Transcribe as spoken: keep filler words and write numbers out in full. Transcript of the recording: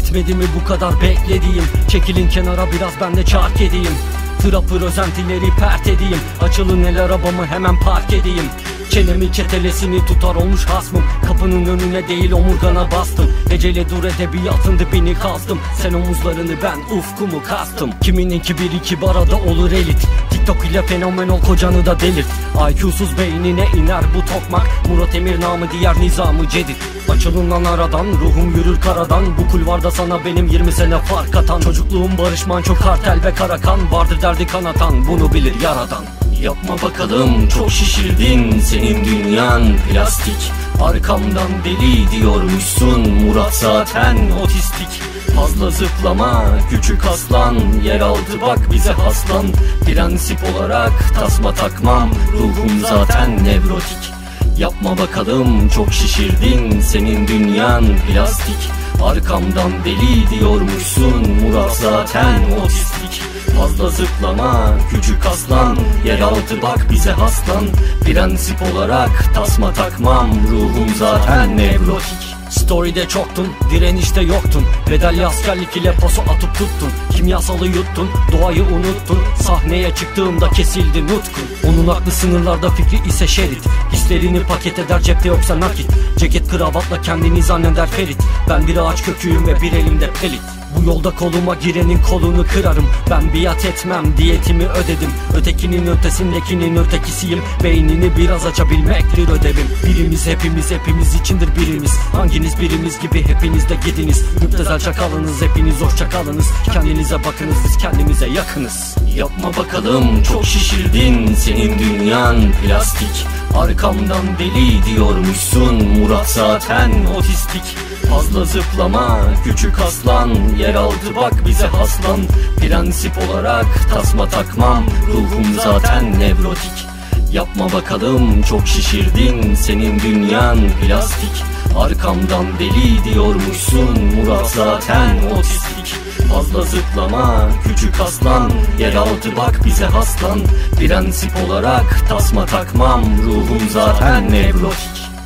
Yetmedi mi bu kadar beklediğim? Çekilin kenara biraz ben de çark edeyim. Trapper özentileri pert edeyim. Açılın el arabamı hemen park edeyim. Çenemi çetelesini tutar olmuş hasmım. Kapının önüne değil omurgana bastım. Ecele dur edebiyatın dibini kazdım. Sen omuzlarını ben ufkumu kastım. Kimininki bir iki barada olur elit. TikTok ile fenomen ol kocanı da delirt. I Q'suz beynine iner bu tokmak. Murat Emir namı diğer Nizamı Cedid. Açılın lan aradan, ruhum yürür karadan. Bu kulvarda sana benim yirmi sene fark atan. Çocukluğum Barış Manço, kartel ve karakan. Vardır derdi kanatan, bunu bilir yaradan. Yapma bakalım çok şişirdin, senin dünyan plastik. Arkamdan deli diyormuşsun, Murat zaten otistik. Fazla zıplama küçük aslan, yeraltı bak bize haslan. Prensip olarak tasma takmam, ruhum zaten nevrotik. Yapma bakalım çok şişirdin, senin dünyan plastik. Arkamdan deli diyormuşsun, Murat zaten otistik. Fazla zıplama küçük aslan, yeraltı bak bize haslan. Prensip olarak tasma takmam, ruhum zaten nevrotik. Story'de çoktun, direnişte yoktun. Bedelli askerlik ile paso atıp tuttun. Kimyasalı yuttun, doğayı unuttun. Sahneye çıktığımda kesildi nutkun. Onun aklı sınırlarda, fikri ise şerit. Hislerini paket eder, cepte yoksa nakit. Ceket kravatla kendini zanneder Ferit. Ben bir ağaç köküyüm ve bir elimde pelit. Bu yolda koluma girenin kolunu kırarım. Ben biat etmem, diyetimi ödedim. Ötekinin ötesindekinin ötekisiyim. Beynini biraz açabilmektir ödevim. Birimiz hepimiz, hepimiz içindir birimiz. Hanginiz birimiz gibi hepiniz de gidiniz. Müptezel çakalınız, hepiniz hoşça kalınız. Kendinize bakınız, biz kendimize yakınız. Yapma bakalım çok şişirdin, senin dünyan plastik. Arkamdan deli diyormuşsun, Murat zaten otistik. Fazla zıplama küçük aslan, yeraltı bak bize haslan. Prensip olarak tasma takmam, ruhum zaten nevrotik. Yapma bakalım çok şişirdin, senin dünyan plastik. Arkamdan deli diyormuşsun, Murat zaten otistik. Fazla zıplama küçük aslan, yeraltı bak bize haslan. Prensip olarak tasma takmam, ruhum zaten nevrotik.